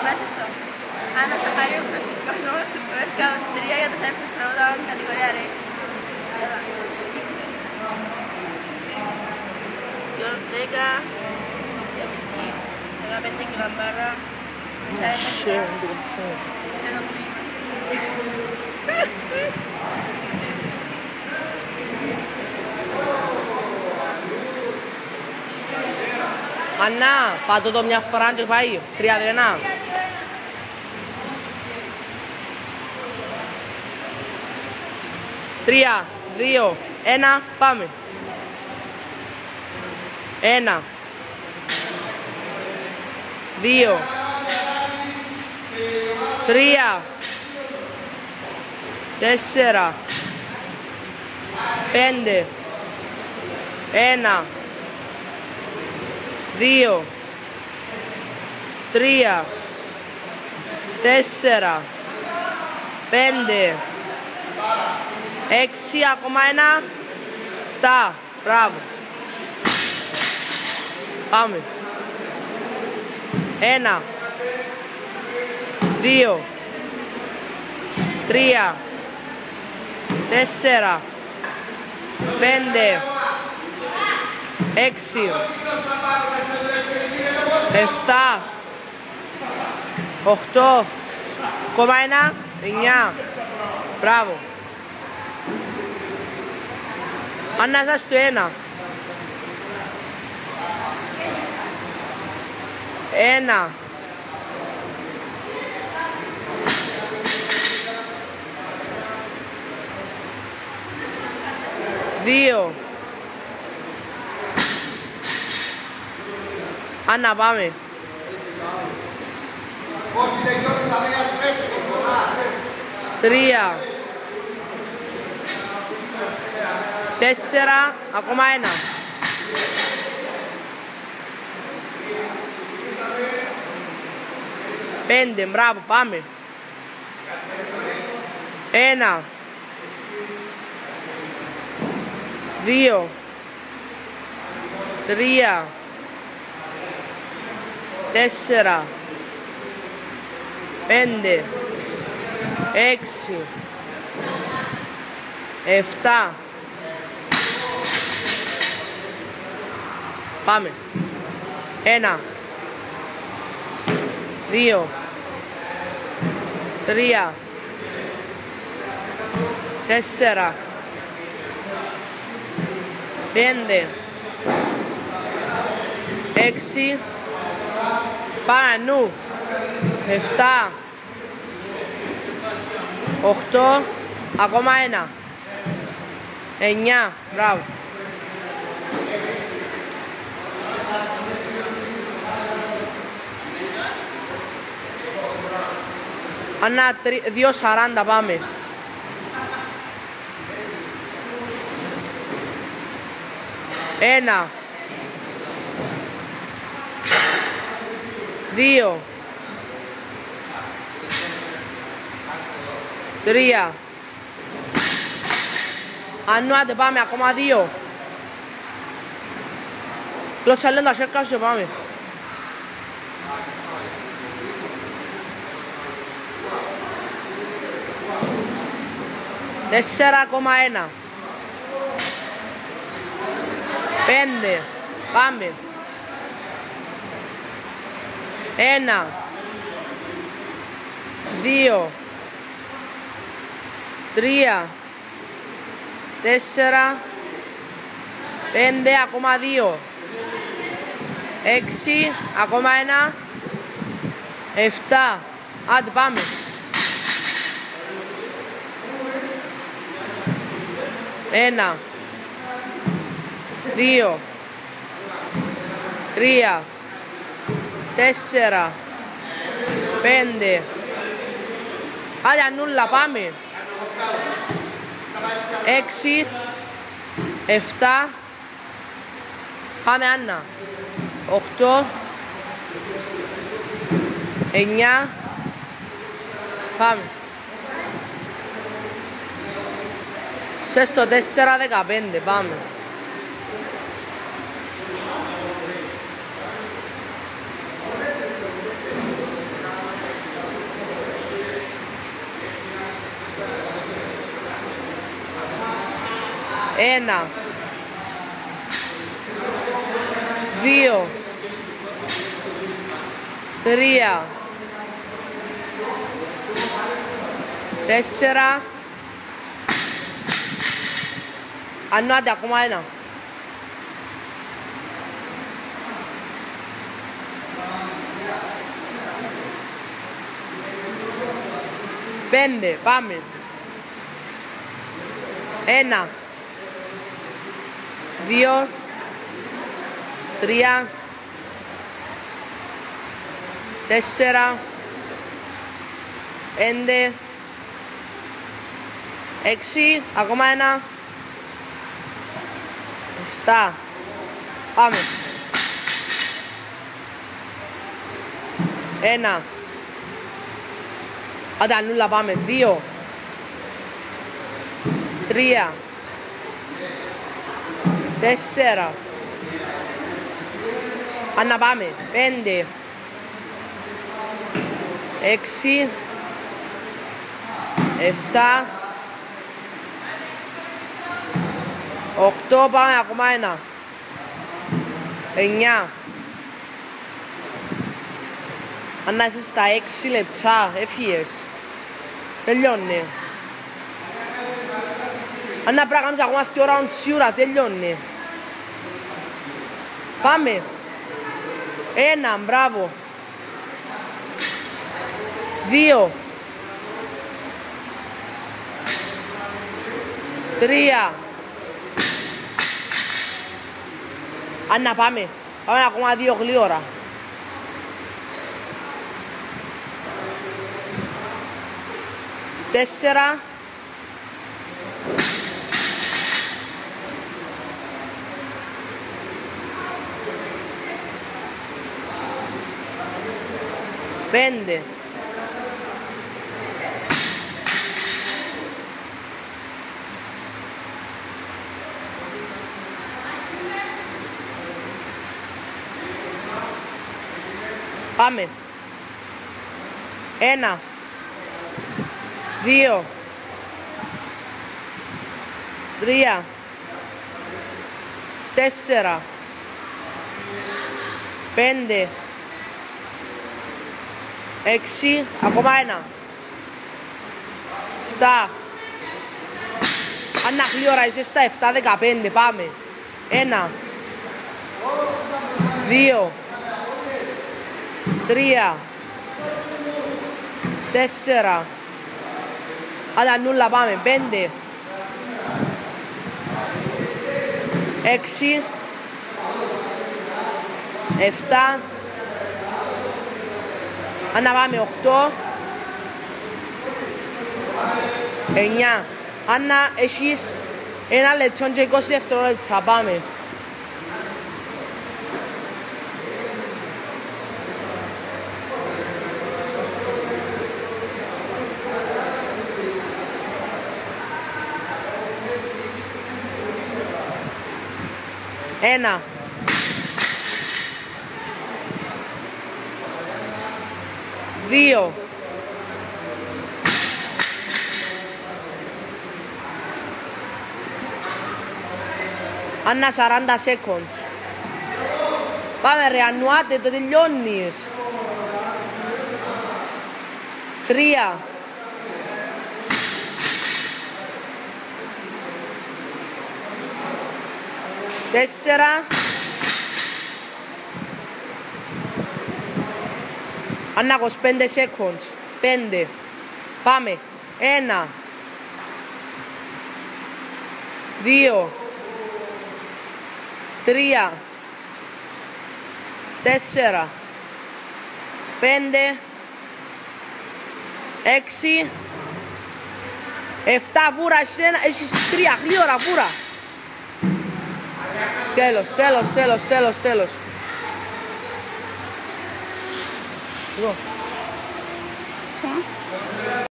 Μέθιστο. Άννα Ζαχαρίου, προσφυγικό νόμος του workout 3 για το Cypress Throwdown, κατηγορία Rex. 10, 15 κιλομπάρα. Σχεδόν που δεν είμαστε. Ανά, πάτω το μια φορά και πάει, 3-1. Τρία, 2, 1, πάμε. 1, 2, 3, 4, 5, 1, 2, 3, 4, 5, 6, ακόμα ένα, 7, μπράβο. Πάμε. 1, 2, 3, 4, 5, 6, 7, 8, ακόμα ένα, 9, μπράβο. Ανάσα στο 1. 1, 2, Άννα, πάμε. 3, 4, ακόμα ένα. 5, μπράβο, πάμε. 1, 2, 3, 4, 5, 6, 7, πάμε. 1, 2, 3, 4, 5, 6, πάνω, 7, 8, ακόμα ένα. 9, μπράβο. Ανά 2.40 πάμε. 1, 2, 3. Ανώατε, πάμε, ακόμα 2. Κλώτσα λένε τα σέρκα σου, πάμε. 4,1. 5. Πάμε. 1, 2, 3, 4, 5, ακόμα 2. 6, ακόμα ένα. 7. Άντε, πάμε. 1, 2, 3, 4, 5. Άντε, ανούλα, πάμε. 6, 7. Πάμε, Άννα. 8, 9. Πάμε. Στο 4-15, πάμε. 1, 2, 3, 4. Ανώτε ακόμα ένα. 5, πάμε. 1, 2, 3, 4, 5, 6, ακόμα ένα. 7, πάμε. 1, Αντανούλα, πάμε. 2, 3, 4. Ανna, πάμε. 5, 6, 7, 8, πάμε. Ακόμα ένα. 9. Ανna, είσαι στα 6 λεπτά. Έφυγες. Τελειώνει. Ανna, πρέπει να κάνεις ακόμα 2 rounds σίγουρα. Τελειώνει. Πάμε. 1, μπράβο. 2, 3. Ανna, πάμε. Πάμε ακόμα 2 γλύωρα. 4. 5. 'Πάμε. 1, 2, 3, 4, 5, 6, ακόμα ένα. 7. Ανna, γλύωρα, είσαι στα 7, 15, πάμε. 1, 2, 3, 4. Αντανούλα, πάμε. 5, 6, 7. Ανna, πάμε. 8, 9. Ανna, έχεις 1 λεπτό και 20 δευτερόλεπτα. Πάμε. Ένα. 2. 40 seconds. Πάμε ρε, αννουάτε, το τελειώνεις. 3. 4. Ανna, 25 seconds. 5. Πάμε. 1. 2. 3. 4. 5. 6. 7. Βούρα, έχεις 3. Γλύωρα, βούρα. Τέλος. Ποια?